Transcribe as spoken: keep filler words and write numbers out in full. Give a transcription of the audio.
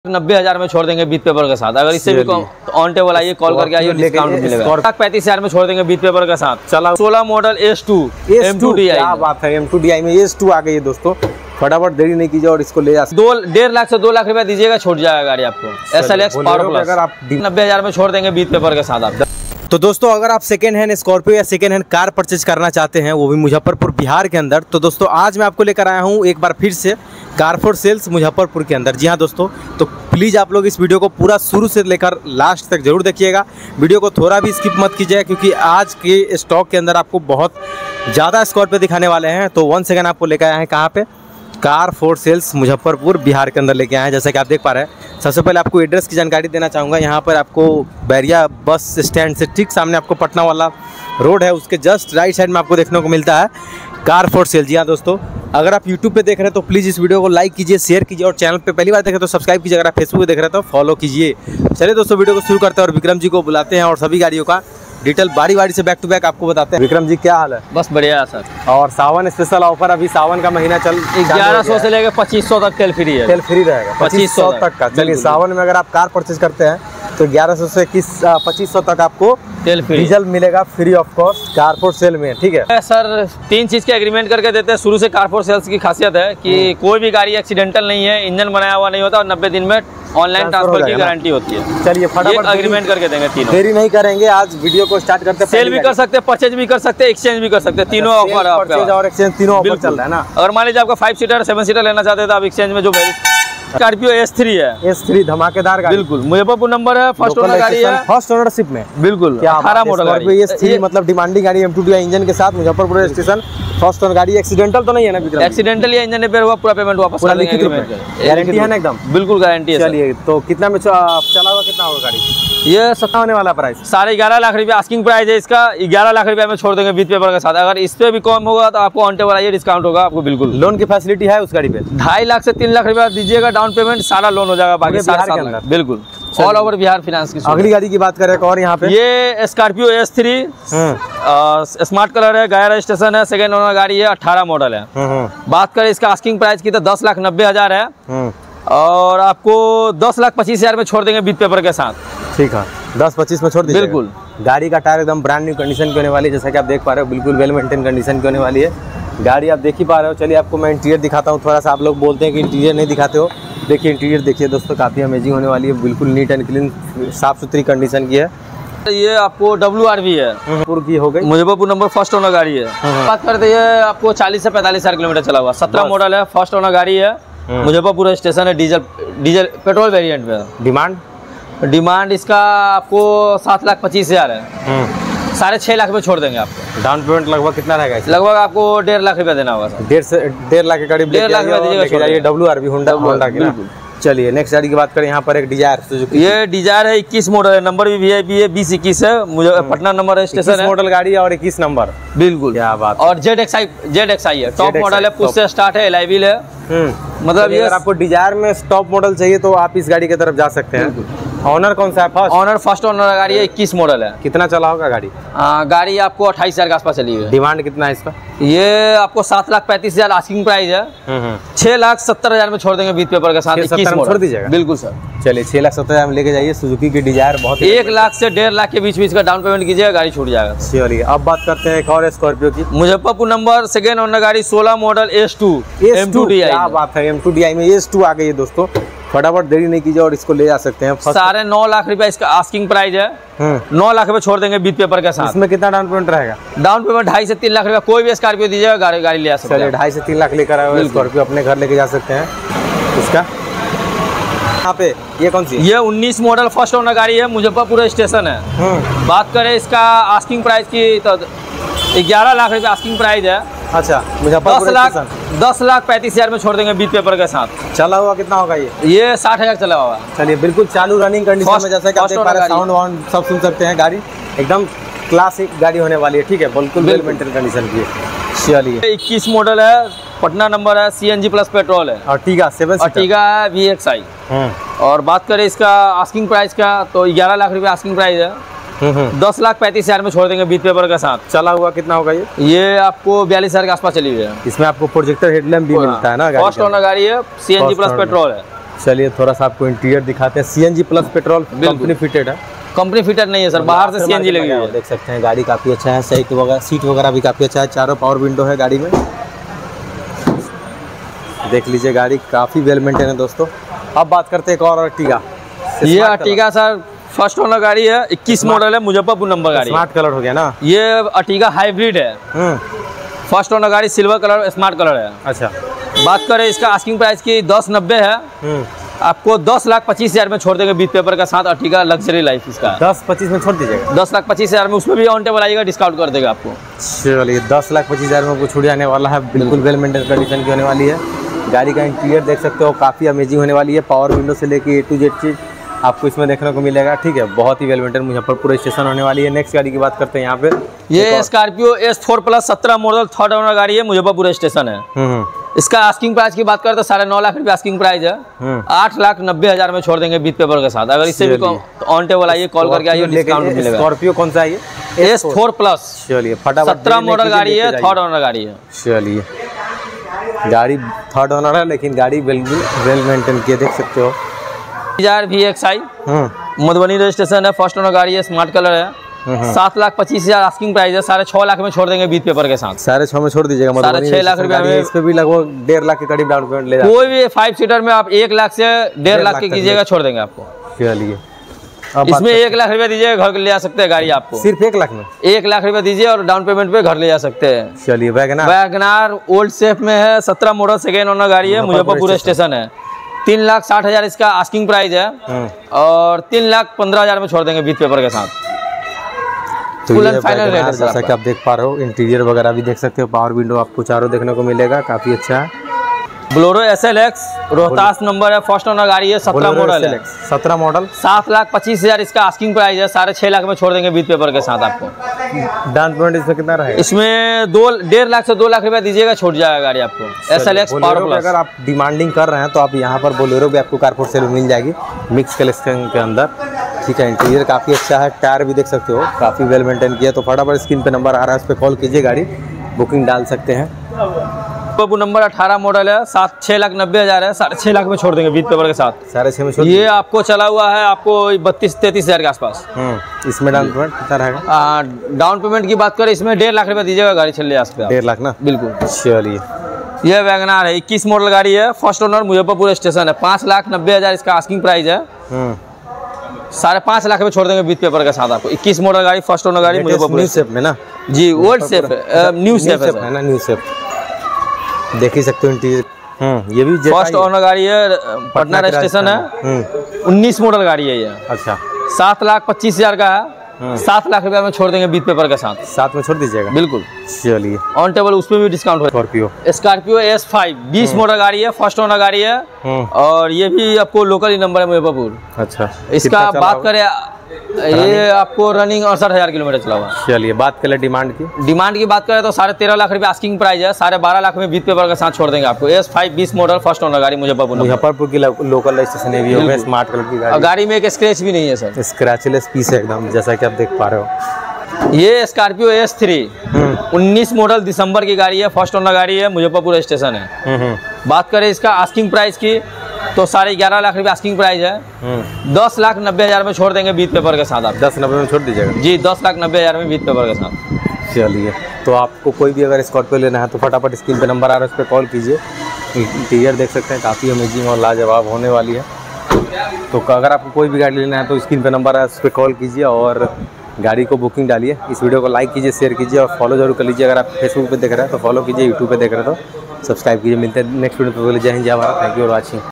नब्बे हजार में छोड़ देंगे बीट पेपर के साथ। अगर इससे भी ऑन टेबल आइए, कॉल करके आइए, डिस्काउंट मिलेगा। पैंतीस हजार में छोड़ देंगे बीट पेपर के साथ। चला सोलह model S two M two D I, क्या बात है, एम टू डी आई में एस टू आ गई है दोस्तों। फटाफट देरी नहीं कीजिए और इसको ले जा। दो डेढ़ लाख से दो लाख रुपया दीजिएगा, छोड़ जाएगा गाड़ी आपको। S L X power plus अगर आप नब्बे हजार में छोड़ देंगे बीट पेपर के साथ आप। तो दोस्तों अगर आप सेकेंड हैंड स्कॉर्पियो या सेकेंड हैंड कार परचेज करना चाहते हैं, वो भी मुजफ्फरपुर बिहार के अंदर, तो दोस्तों आज मैं आपको लेकर आया हूँ एक बार फिर से कारफोर सेल्स मुजफ्फरपुर के अंदर। जी हाँ दोस्तों, तो प्लीज़ आप लोग इस वीडियो को पूरा शुरू से लेकर लास्ट तक जरूर देखिएगा। वीडियो को थोड़ा भी स्किप मत कीजिएगा, क्योंकि आज के स्टॉक के अंदर आपको बहुत ज़्यादा स्कॉर्पियो दिखाने वाले हैं। तो वन सेकेंड आपको लेकर आए हैं कहाँ पे, कारफोर सेल्स मुजफ्फरपुर बिहार के अंदर लेके आए हैं। जैसा कि आप देख पा रहे हैं, सबसे पहले आपको एड्रेस की जानकारी देना चाहूँगा। यहाँ पर आपको बैरिया बस स्टैंड से ठीक सामने आपको पटना वाला रोड है, उसके जस्ट राइट साइड में आपको देखने को मिलता है कारफोर सेल। जी हाँ दोस्तों, अगर आप यूट्यूब पे देख रहे हैं तो प्लीज़ इस वीडियो को लाइक कीजिए, शेयर कीजिए, और चैनल पे पहली बार देख रहे हैं तो सब्सक्राइब कीजिए। अगर आप फेसबुक पे देख रहे हैं तो फॉलो कीजिए। चलिए दोस्तों, वीडियो को शुरू करते हैं और विक्रम जी को बुलाते हैं और सभी गाड़ियों का डिटेल बारी बारी से बैक टू बैक आपको बताते हैं। विक्रम जी क्या हाल है? बस बढ़िया सर। और सावन स्पेशल ऑफर, अभी सावन का महीना चल ग्यारह सौ से लेकर पच्चीस सौ तक तेल फ्री है। तेल फ्री रहेगा पच्चीस सौ तक का। चलिए, सावन में अगर आप कार परचेज करते हैं तो ग्यारह सौ से इक्कीस पच्चीस सौ तक आपको तेल फ्री डीजल मिलेगा free of cost car for sale में। ठीक है सर, तीन चीज के एग्रीमेंट करके देते हैं। शुरू से कारफोर सेल्स की खासियत है कि कोई भी गाड़ी एक्सीडेंटल नहीं है, इंजन बनाया हुआ नहीं होता, और नब्बे दिन में ऑनलाइन ट्रांसफर की गारंटी होती है। चलिए फटाफट एग्रीमेंट करके देंगे तीनों। देरी नहीं करेंगे, आज वीडियो को स्टार्ट करते हैं। सेल भी कर सकते हैं, परचेज भी कर सकते हैं, एक्सचेंज भी कर सकते हैं। तीनों ऑफर है आपका, और एक्सचेंज तीनों ऑफर चल रहा है ना। अगर मान लीजिए आपका फाइव सीटर सेवन सीटर लेना चाहते हैं तो आप एक्सचेंज में जो स्कॉर्पियो एस थ्री है, एस थ्री धमाकेदार गाड़ी, बिल्कुल मुजफ्फरपुर नंबर है, फर्स्ट ओनर गाड़ी है, फर्स्ट ओनरशिप में, बिल्कुल अठारह मॉडल गाड़ी एस थ्री, मतलब डिमांडिंग गाड़ी M two D I engine के साथ मुजफ्फरपुर स्टेशन फर्स्ट ओनर गाड़ी। एक्सीडेंटल तो नहीं है ना? एक्सीडेंटल या इंजन रिपेयर हुआ, पूरा पेमेंट वापस कर देंगे। गारंटी है ना एकदम? बिल्कुल गारंटी है। चलिए, तो कितना में चला हुआ, कितना होगा गाड़ी? ये सत्ता होने वाला प्राइस साढ़े ग्यारह लाख रुपया आस्किंग प्राइस है इसका। ग्यारह लाख रुपया में छोड़ देंगे बीट पेपर के साथ। अगर इस पे भी कम होगा तो आपको ऑन टेबल आइए, डिस्काउंट होगा आपको। बिल्कुल लोन की फैसिलिटी है उस गाड़ी पे। ढाई लाख से तीन लाख रुपया दीजिएगा डाउन पेमेंट, सारा लोन हो जाएगा, बाकी सारा सात लाख। बिल्कुल ऑल ओवर बिहार फाइनेंस की। अगली गाड़ी की बात करें और यहाँ पे ये Scorpio S three smart colour है, गया रजिस्ट्रेशन है, सेकेंड ओनर गाड़ी है, अठारह मॉडल है। बात करें इसका आस्किंग प्राइस की तो दस लाख नब्बे हजार है, और आपको दस लाख पच्चीस हजार में छोड़ देंगे बीट पेपर के साथ। ठीक है, दस पच्चीस में छोड़ दीजिए। बिल्कुल। गाड़ी का टायर एकदम ब्रांड न्यू कंडीशन की होने वाली है, जैसा कि आप देख पा रहे हो, बिल्कुल वेल मेंटेन कंडीशन की होने वाली है गाड़ी। आप देख ही पा रहे हो। चलिए, आपको मैं इंटीरियर दिखाता हूँ। थोड़ा सा आप लोग बोलते हैं कि इंटीरियर नहीं दिखाते हो, देखिए इंटीरियर देखिए दोस्तों, काफ़ी अमेजिंग होने वाली है, बिल्कुल नीट एंड क्लीन साफ सुथरी कंडीशन की है। ये आपको डब्ल्यू आर वी है, की हो गई, मुजफ्फरपुर नंबर फर्स्ट ओनर गाड़ी है। बात करते हैं, आपको चालीस से पैंतालीस हजार किलोमीटर चला हुआ, सत्रह मॉडल है, फर्स्ट ओनर गाड़ी है, मुजफ्फरपुर स्टेशन है, डीजल डीजल पेट्रोल वेरिएंट में। डिमांड डिमांड इसका आपको सात लाख पच्चीस हजार है, साढ़े छह लाख में छोड़ देंगे आपको। डाउन पेमेंट लगभग कितना रहेगा? लगभग आपको डेढ़ लाख रुपया देना होगा। डेढ़ से डेढ़ लाख के करीब डेढ़ लाख रुपया W R V Honda Honda की। चलिए, नेक्स्ट गाड़ी की बात करें, यहाँ पर एक डिजायर, ये डिजायर है, इक्कीस मॉडल है, नंबर भी वी आई पी है, बीस इक्कीस है, मुझे पटना नंबर रजिस्ट्रेशन है, मॉडल गाड़ी है और इक्कीस नंबर। बिल्कुल, क्या बात। और Z X I Z X I है, टॉप मॉडल है, पुश से स्टार्ट है, एलाइविल है। मतलब ये अगर आपको डिजायर में टॉप मॉडल चाहिए तो आप इस गाड़ी की तरफ जा सकते हैं। ऑनर कौन सा है? फर्स्ट ऑनर फर्स्ट ऑनर गाड़ी है, इक्कीस मॉडल है। कितना चला होगा गाड़ी? आ, गाड़ी आपको अट्ठाईस हजार के आसपास चली हुई है। डिमांड कितना है इसका? ये आपको सात लाख पैंतीस हजार आस्किंग प्राइस है, छह लाख सत्तर हजार में छोड़ देंगे बीट पेपर के साथ। इक्कीस छोड़ दीजिएगा? बिल्कुल सर। चलिए, छह लाख सत्तर हजार में लेके जाइए। सुजुकी की डिजायर बहुत एक लाख से डेढ़ लाख के बीच बीच का डाउन पेमेंट कीजिएगा, गाड़ी छूट जाएगा। चलिए, अब बात करते हैं एक और स्कॉर्पियो की, मुजफ्फरपुर नंबर सेकेंड ओनर गाड़ी, सोलह model S two M two D I. क्या बात है, एम टू डी आई में एस टू आ गई है दोस्तों। फटाफट देरी नहीं कीजिए और इसको ले जा सकते हैं। साढ़े नौ लाख रुपया इसका आस्किंग प्राइस है, नौ लाख रुपए छोड़ देंगे बीट पेपर के साथ। इसमें कितना डाउन पेमेंट रहेगा? डाउन पेमेंट ढाई से तीन लाख रुपया, कोई भी स्कॉर्पियो दीजिएगा, गाड़ी गाड़ी ले आ सकते हैं। ढाई से तीन लाख लेकर आए स्कॉर्पियो अपने घर लेके जा सकते हैं। इसका यहाँ पे ये कौन सी? ये उन्नीस मॉडल फर्स्ट ओनर गाड़ी है, मुजफ्फरपुर स्टेशन है। बात करें इसका आस्किंग प्राइस की तो ग्यारह लाख रुपया आस्किंग प्राइस है। अच्छा, दस लाख दस लाख पैंतीस हजार में छोड़ देंगे बीट पेपर के साथ। चला हुआ कितना होगा ये? ये साठ हजार चला हुआ। चलिए, बिल्कुल चालू रनिंग कंडीशन में, जैसे कि आप देख पा रहे हैं, साउंड वाउंड सब सुन सकते हैं। गाड़ी एकदम क्लासिक गाड़ी होने वाली है। ठीक है, बिल्कुल वेल मेंटेन कंडीशन की है। चलिए, इक्कीस मॉडल है, पटना नंबर है, C N G plus petrol है, अर्टिगा सेवन अर्टिगा है, वी एक्स आई। और बात करें इसका आस्किंग प्राइस का तो ग्यारह लाख रुपया आस्किंग प्राइस है, दस लाख पैंतीस हजार में छोड़ देंगे बीट पेपर के साथ। चला हुआ कितना होगा ये? ये आपको बयालीस हजार के आसपास चली हुई है। इसमें आपको प्रोजेक्टर हेडलैम्प भी मिलता है ना? फर्स्ट ओनर गाड़ी है, C N G plus petrol है। चलिए थोड़ा सा आपको इंटीरियर दिखाते हैं। CNG plus petrol company fitted है, कंपनी फिटेड नहीं है सर, बाहर से सीएनजी लगी हुई है। देख सकते हैं गाड़ी काफ़ी अच्छा है, सीट वगैरह सीट वगैरह भी काफ़ी अच्छा है, चारों पावर विंडो है गाड़ी में। देख लीजिए गाड़ी काफ़ी वेल मेंटेन है दोस्तों। अब बात करते हैं एक और अर्टिगा। ये अर्टिगा सर फर्स्ट ओनर गाड़ी है, इक्कीस मॉडल है, मुजफ्फरपुर नंबर गाड़ी। स्मार्ट कलर हो गया ना ये? अर्टिगा हाइब्रिड है, फर्स्ट ओनर गाड़ी, सिल्वर कलर स्मार्ट कलर है। अच्छा, बात करें इसका आस्किंग प्राइस की दस नब्बे है, आपको दस लाख पच्चीस हजार में छोड़ देंगे बीच पेपर के साथ। अर्टिगा लग्जरी लाइफ इसका दस पच्चीस में छोड़ दीजिएगा। दस लाख पच्चीस हजार में, उसमें भी ऑन टेबल आएगा, डिस्काउंट कर देगा आपको। चलिए दस लाख पच्चीस हजार में आपको छूट जाने वाला है, बिल्कुल वेल मेंटेन कंडीशन की होने वाली है। गाड़ी का इंटीरियर देख सकते हो, काफ़ी अमेजिंग होने वाली है। पावर विंडो से लेके ए टू जेड चीज आपको इसमें देखने को मिलेगा। ठीक है, बहुत ही वेल मेंटेन मुजफ्फरपुर स्टेशन होने वाली है। नेक्स्ट गाड़ी की बात करते हैं यहाँ पे। ये स्कॉर्पियो एस फोर प्लस सत्रह मॉडल थर्ड ओनर गाड़ी है, मुजफ्फरपुर स्टेशन है। इसका आस्किंग प्राइस की बात करते हैं साढ़े नौ लाख रुपये आस्किंग प्राइस है, आठ लाख नब्बे हजार में छोड़ देंगे बीच पेपर के साथ। अगर इससे भी ऑन टेबल आइए, कॉल करके आइए, डिस्काउंट मिलेगा। स्कॉर्पियो कौन सा है? S four plus. चलिए फटाफट, सत्रह मॉडल गाड़ी है, थर्ड ओनर गाड़ी है। चलिए गाड़ी थर्ड ओनर है, लेकिन गाड़ी बिल्कुल वेल मेंटेन की, देख सकते हो। हजार V X I Madhubani registration है, फर्स्ट ओनर गाड़ी है, स्मार्ट कलर है। सात लाख पच्चीस हजार आस्किंग प्राइस है, साढ़े छह लाख में छोड़ देंगे बीच पेपर के साथ। साढ़े छह में छोड़ दीजिएगा। साढ़े छह लाख रुपए में, इस पे भी लगभग डेढ़ लाख के करीब डाउन पेमेंट ले जाएगा। कोई भी फाइव सीटर में आप एक लाख से डेढ़ लाख के कीजिएगा, छोड़ देंगे आपको। चलिए इसमें एक लाख रुपया दीजिए, घर ले जा सकते हैं गाड़ी आपको। सिर्फ एक लाख में? एक लाख रुपया दीजिए और डाउन पेमेंट पे घर ले जा सकते हैं। चलिए वैगनार वैगनार ओल्ड शेप में है, सत्रह मॉडल, सेकेंड ओनर गाड़ी है, मुजफ्फरपुर स्टेशन है। तीन लाख साठ हजार इसका आस्किंग प्राइस है और तीन लाख पंद्रह हजार में छोड़ देंगे बीच पेपर के साथ। तो ये फाइनल रेट है जैसा कि आप देख पा रहे हो। इंटीरियर वगैरह भी देख सकते हो, पावर विंडो आपको चारों देखने को मिलेगा, काफी अच्छा है। Bolero S L X Rohtas number है, फर्स्ट ओनर गाड़ी है, सत्रह मॉडल है। सत्रह मॉडल, सात लाख पच्चीस हजार इसका आस्किंग प्राइस है, साढ़े छह लाख में छोड़ देंगे बीच पेपर के साथ आपको। डाउन पेमेंट इसमें कितना रहेगा? इसमें दो डेढ़ लाख से दो लाख रुपया दीजिएगा, छूट जाएगा गाड़ी आपको। S L X power plus. अगर आप डिमांडिंग कर रहे हैं तो आप यहाँ पर बोलेरो भी आपको कारपोर्ट सेल में मिल जाएगी, मिक्स कलेक्शन के अंदर। ठीक है, इंटीरियर काफ़ी अच्छा है, टायर भी देख सकते हो काफ़ी वेल मेंटेन किया। तो फटाफट स्क्रीन पे नंबर आ रहा है, उस पर कॉल कीजिए, गाड़ी बुकिंग डाल सकते हैं। बाबू नंबर अठारह मॉडल है, सात छः लाख नब्बे हज़ार है, साढ़े छः लाख में छोड़ देंगे बीच पेपर के साथ। साढ़े छः में छोड़ ये आपको चला हुआ है आपको बत्तीस तैंतीस हज़ार के आसपास। इसमें डाउन पेमेंट कितना रहेगा? डाउन पेमेंट की बात करें इसमें डेढ़ लाख रुपये दीजिएगा, गाड़ी चल जा सकते हैं। डेढ़ लाख ना? बिल्कुल। चलिए ये वैगनार है, इक्कीस मॉडल गाड़ी है, फर्स्ट ओनर, मुजफ्फरपुर स्टेशन है। पाँच लाख नब्बे हज़ार इसका आस्किंग प्राइस है, साढ़े पाँच लाख में छोड़ देंगे बीच पेपर के साथ आपको। इक्कीस मॉडल गाड़ी, फर्स्ट ओनर गाड़ी, मुजफ्फरपुर शेप में ना? जी, ओल्ड शेप है, न्यू शेप है ना? न्यू शेप देख ही सकते हो इंटीरियर। ये भी फर्स्ट ओनर गाड़ी है, पटना स्टेशन है, उन्नीस मॉडल गाड़ी है ये। अच्छा, सात लाख पच्चीस हजार का है, सात लाख रुपया में छोड़ देंगे बीच पेपर के साथ। सात में छोड़ दीजिएगा? बिल्कुल। चलिए ऑन टेबल उसमें भी डिस्काउंट हो। स्कॉर्पियो स्कॉर्पियो एस फाइव बीस मॉडल गाड़ी है, फर्स्ट ओनर गाड़ी है और ये भी आपको लोकल ही नंबर है, मुजफ्फरपुर। अच्छा, इसका बात करें ये आपको रनिंग अड़सठ हजार किलोमीटर चला हुआ। चलिए बात करें डिमांड की। डिमांड की बात करें तो साढ़े तेरह लाख रुपए आस्किंग प्राइस है, साढ़े बारह लाख में बीच पेपर के साथ छोड़ देंगे आपको। एस फाइव बीस मॉडल, फर्स्ट ओनर गाड़ी, मुजफ्फरपुर। मुजफ्फरपुर की लोकल रजिस्ट्रेशन भी होगा, स्मार्ट कलर की गाड़ी। गाड़ी में एक स्क्रैच भी नहीं है सर, स्क्रैचलेस पीस है एकदम, जैसा कि आप देख पा रहे हो। ये स्कॉर्पियो एस थ्री उन्नीस मॉडल, दिसंबर की गाड़ी है, फर्स्ट ओनर गाड़ी है, मुजफ्फरपुर स्टेशन है। बात करें इसका आस्किंग प्राइस की तो साढ़े ग्यारह लाख रुपये आस्किंग प्राइस है, दस लाख नब्बे हजार में छोड़ देंगे बीच पेपर के साथ आप। दस नब्बे में छोड़ दीजिएगा? जी, दस लाख नब्बे हजार में बीच पेपर के साथ। चलिए, तो आपको कोई भी अगर स्कॉर्पियो लेना है तो फटाफट स्क्रीन पे नंबर आ रहा है, उस पर कॉल कीजिए। इंटीरियर देख सकते हैं, काफ़ी अमेजिंग और लाजवाब होने वाली है। तो अगर आपको कोई भी गाड़ी लेना है तो स्क्रीन पे नंबर है, उस पर कॉल कीजिए और गाड़ी को बुकिंग डालिए। इस वीडियो को लाइक कीजिए, शेयर कीजिए और फॉलो जरूर कर लीजिए। अगर आप फेसबुक पे देख रहे हैं तो फॉलो कीजिए, यूट्यूब पे देख रहे हो तो सब्सक्राइब कीजिए। मिलते हैं नेक्स्ट वीडियो पे। जय हिंद, जय Bharat, thank you for watching.